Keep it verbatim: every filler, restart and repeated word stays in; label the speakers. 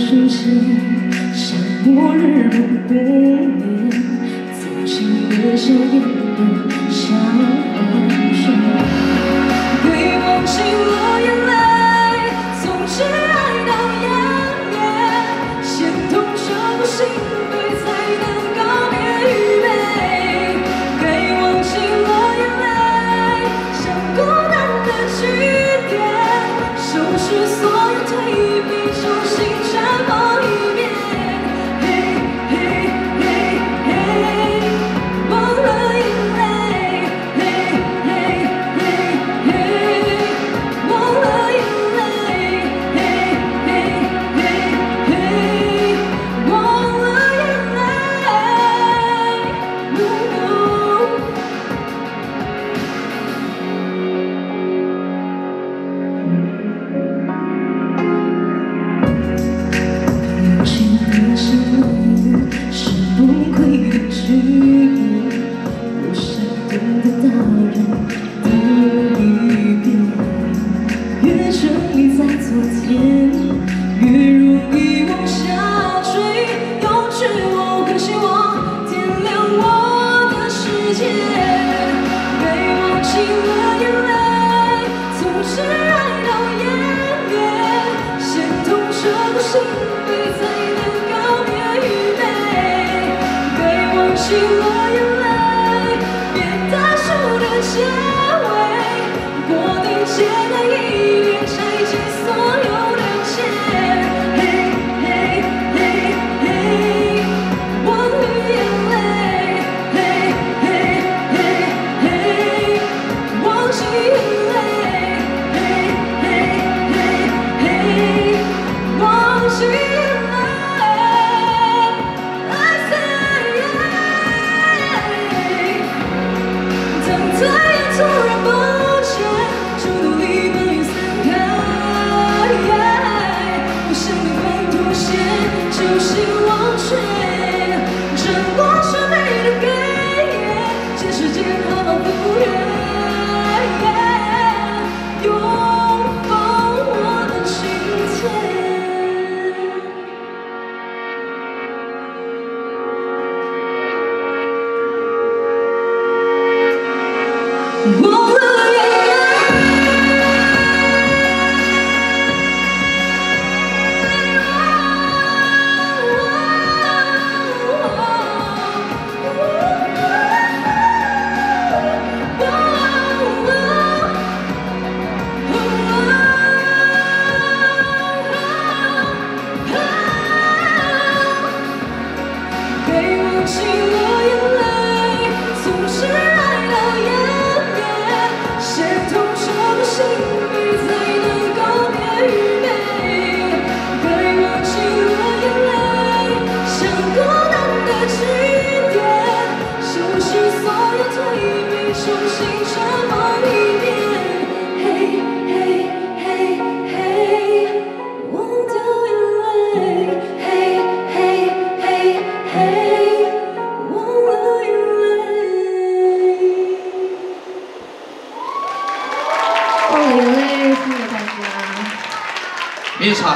Speaker 1: 瞬间，像末日不变，曾经的笑颜都像寒霜。被忘记了眼泪，从挚爱到湮灭，先痛彻骨心扉，才能告别与美。被忘记了眼泪，像孤单的句点，收拾所有退避，重新绽放一遍。嘿嘿嘿嘿，忘了眼泪，嘿嘿嘿嘿，忘了眼泪，嘿嘿嘿嘿，忘了眼泪。有情的心灵是崩溃的剧本，我想等的大人的一遍，越沉溺在昨天，越容易往下坠，用绝望和希望点亮我的世界。被忘记了眼泪，从挚爱到湮灭，先痛彻骨心扉，才能告别与美。被忘记了眼泪，别大树的结尾，过顶尖的一面，拆解所有的结。嘿嘿嘿嘿，忘了眼泪，嘿嘿嘿嘿，忘记眼泪，嘿嘿嘿嘿，忘记眼泪。I say， 当太阳突然不见，就努力把云散开。不想你翻图写，就心忘却，争过是美的给眼，见世间好好不远。拥抱我的今天，忘了眼泪。被忘记了眼泪，从挚爱到湮灭，先痛彻骨心扉，才能告别与美。被忘记了眼泪，像孤单的句点，收拾所有退避，重新绽放一遍。嘿嘿嘿嘿，忘掉眼泪，嘿嘿嘿嘿，忘了眼泪。忘了眼泪，送给大家。
Speaker 2: 一场。